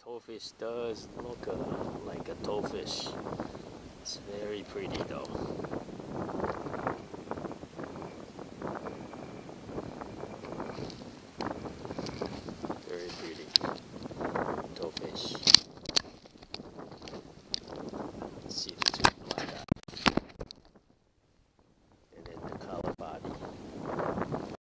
Toadfish does look like a toadfish. It's very pretty though.